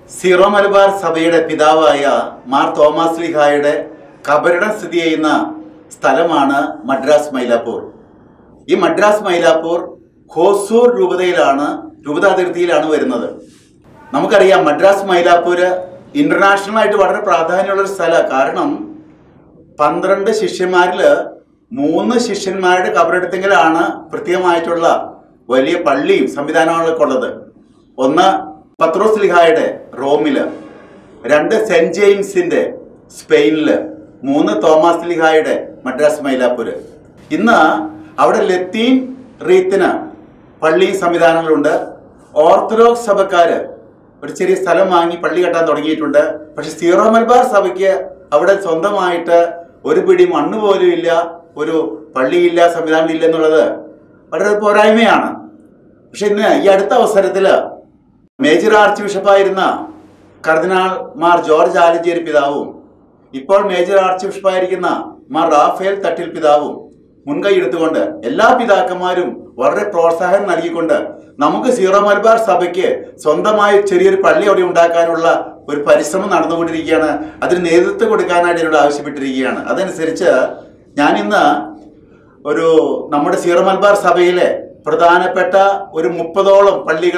Zero Malabar സഭയുടെ പിതാവായ Mar Thomas ലീഹായുടെ കബറിടം സ്ഥിതി ചെയ്യുന്ന സ്ഥലമാണ് മദ്രാസ് മൈലാപ്പൂർ. ഈ മദ്രാസ് മൈലാപ്പൂർ ഹോസൂർ രൂപതാതിർത്തിയിലാണ് വരുന്നത്. നമുക്കറിയാം മദ്രാസ് മൈലാപ്പൂര് ഇന്റർനാഷണൽ ആയിട്ട് വളരെ പ്രാധാന്യമുള്ളൊരു സ്ഥലമാണ്. കാരണം 12 ശിഷ്യന്മാരിൽ 3 ശിഷ്യന്മാരുടെ കബറിടത്തെങ്കിലാണ് പ്രത്യേകമായിട്ടുള്ള വലിയ പള്ളിയും സംവിധാനങ്ങളൊക്കെ ഉള്ളത്. ഒന്ന് പത്രോസ് ലീഹായുടെ റോമില്, 2 സെന്റ് ജെയിംസിന്റെ സ്പെയിനില്, 3 തോമസ് ലീഹായുടെ മദ്രാസ് മൈലാപ്പൂര്. ഇന്ന് അവിടെ ലത്തീൻ റീത്തിന് പള്ളി സംവിധാനങ്ങളുണ്ട്. ഓർത്തഡോക്സ് സഭക്കാര് ഒരു ചെറിയ സ്ഥലം വാങ്ങി പള്ളി കെട്ടാൻ തുടങ്ങിയിട്ടുണ്ട്. പക്ഷെ സീറോ മലബാർ സഭയ്ക്ക് അവിടെ സ്വന്തമായിട്ട് ഒരു പിടി മണ്ണ് പോലും ഇല്ല, ഒരു പള്ളിയില്ല, സംവിധാനം ഇല്ല എന്നുള്ളത് വളരെ പോരായ്മയാണ്. പക്ഷെ ഇന്ന് ഈ അടുത്ത അവസരത്തിൽ മേജർ ആർച്ച് ബിഷപ്പായിരുന്ന കർദിനാൾ മാർ ജോർജ് ആലഞ്ചേരി പിതാവും ഇപ്പോൾ മേജർ ആർച്ച് ബിഷപ്പായിരിക്കുന്ന മാർ റാഫേൽ തട്ടിൽ പിതാവും മുൻകൈ എടുത്തുകൊണ്ട് എല്ലാ പിതാക്കന്മാരും വളരെ പ്രോത്സാഹനം നൽകിക്കൊണ്ട് നമുക്ക് സീറോ മലബാർ സഭയ്ക്ക് സ്വന്തമായി ചെറിയൊരു പള്ളി അവിടെ ഉണ്ടാക്കാനുള്ള ഒരു പരിശ്രമം നടന്നുകൊണ്ടിരിക്കുകയാണ്. അതിന് നേതൃത്വം കൊടുക്കാനായിട്ട് എന്നോട് ആവശ്യപ്പെട്ടിരിക്കുകയാണ്. അതനുസരിച്ച് ഞാൻ ഇന്ന് നമ്മുടെ സീറോ മലബാർ സഭയിലെ പ്രധാനപ്പെട്ട ഒരു 30ഓളം പള്ളികൾ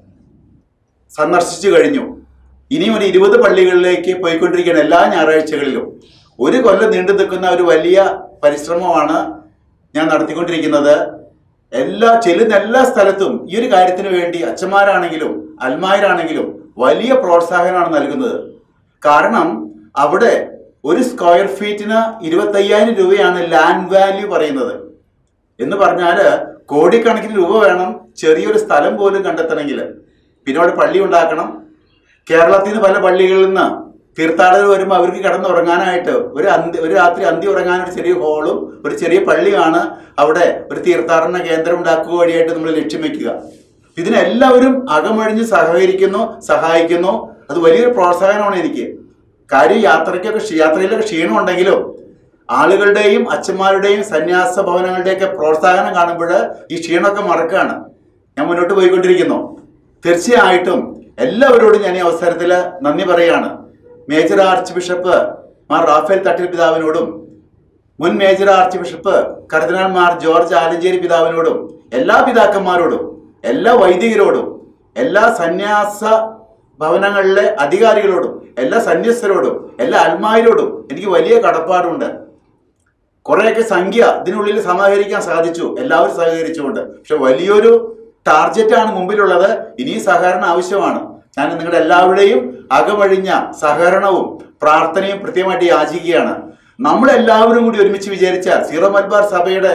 സന്ദർശിച്ചു കഴിഞ്ഞു. ഇനിയും ഒരു 20 പള്ളികളിലേക്ക് പോയിക്കൊണ്ടിരിക്കുകയാണ് എല്ലാ ഞായറാഴ്ചകളിലും. ഒരു കൊല്ലം നീണ്ടു നിൽക്കുന്ന ഒരു വലിയ പരിശ്രമമാണ് ഞാൻ നടത്തിക്കൊണ്ടിരിക്കുന്നത്. ചെല്ലുന്ന എല്ലാ സ്ഥലത്തും ഈ ഒരു കാര്യത്തിന് വേണ്ടി അച്ഛന്മാരാണെങ്കിലും അൽമായരാണെങ്കിലും വലിയ പ്രോത്സാഹനമാണ് നൽകുന്നത്. കാരണം അവിടെ ഒരു സ്ക്വയർ ഫീറ്റിന് 25,000 രൂപയാണ് ലാൻഡ് വാല്യൂ പറയുന്നത്. എന്ന് പറഞ്ഞാൽ കോടിക്കണക്കിന് രൂപ വേണം ചെറിയൊരു സ്ഥലം പോലും കണ്ടെത്തണമെങ്കിൽ. പിന്നെ അവിടെ പള്ളി ഉണ്ടാക്കണം. കേരളത്തിൽ നിന്ന് പല പള്ളികളിൽ നിന്ന് തീർത്ഥാടകർ വരുമ്പോൾ അവർക്ക് കിടന്നുറങ്ങാനായിട്ട് ഒരു രാത്രി അന്തി ഉറങ്ങാൻ ഒരു ചെറിയ ഹോളും ഒരു ചെറിയ പള്ളിയാണ് അവിടെ ഒരു തീർത്ഥാടന കേന്ദ്രം ഉണ്ടാക്കുക വഴിയായിട്ട് നമ്മൾ ലക്ഷ്യം വെക്കുക. ഇതിനെല്ലാവരും അകമഴിഞ്ഞ് സഹായിക്കുന്നു. അത് വലിയൊരു പ്രോത്സാഹനമാണ് എനിക്ക്. കാര്യം യാത്രയിലൊക്കെ ക്ഷീണം ഉണ്ടെങ്കിലും ആളുകളുടെയും അച്ഛന്മാരുടെയും സന്യാസ ഭവനങ്ങളുടെയൊക്കെ പ്രോത്സാഹനം കാണുമ്പോൾ ഈ ക്ഷീണമൊക്കെ മറക്കുകയാണ്. ഞാൻ മുന്നോട്ട് പോയിക്കൊണ്ടിരിക്കുന്നു. തീർച്ചയായിട്ടും എല്ലാവരോടും ഞാൻ ഈ അവസരത്തിൽ നന്ദി പറയുകയാണ്. Major archbishop Mar Raphael Thattil പിതാവിനോടും മുൻ മേജർ ആർച്ച് ബിഷപ്പ് കർദിനാൾ മാർ ജോർജ് ആലഞ്ചേരി പിതാവിനോടും എല്ലാ പിതാക്കന്മാരോടും എല്ലാ വൈദികരോടും എല്ലാ സന്യാസ ഭവനങ്ങളിലെ അധികാരികളോടും എല്ലാ സന്യസ്തരോടും എല്ലാ അൽമായരോടും എനിക്ക് വലിയ കടപ്പാടുണ്ട്. കുറേയൊക്കെ സംഖ്യ ഇതിനുള്ളിൽ സമാഹരിക്കാൻ സാധിച്ചു, എല്ലാവരും സഹകരിച്ചുകൊണ്ട്. പക്ഷെ വലിയൊരു ടാർജറ്റാണ് മുമ്പിലുള്ളത്. ഇനിയും സഹകരണം ആവശ്യമാണ്. ഞാൻ നിങ്ങളുടെ എല്ലാവരുടെയും അകമഴിഞ്ഞ സഹകരണവും പ്രാർത്ഥനയും കൃത്യമായിട്ട് യാചിക്കുകയാണ്. നമ്മളെല്ലാവരും കൂടി ഒരുമിച്ച് വിചാരിച്ചാൽ, സീറോ മലബാർ സഭയുടെ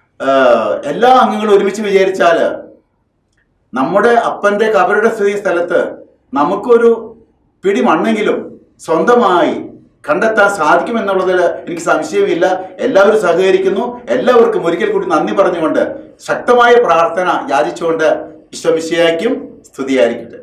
എല്ലാ അംഗങ്ങളും ഒരുമിച്ച് വിചാരിച്ചാൽ നമ്മുടെ അപ്പൻ്റെ കബറിട സ്ഥിതി സ്ഥലത്ത് നമുക്കൊരു പിടി മണ്ണെങ്കിലും സ്വന്തമായി കണ്ടെത്താൻ സാധിക്കുമെന്നുള്ളതിൽ എനിക്ക് സംശയമില്ല. എല്ലാവരും സഹകരിക്കുന്നു. എല്ലാവർക്കും ഒരിക്കൽ കൂടി നന്ദി പറഞ്ഞുകൊണ്ട് ശക്തമായ പ്രാർത്ഥന യാചിച്ചുകൊണ്ട് ഈശോ മിശിഹായ്ക്കും സ്തുതിയായിരിക്കട്ടെ.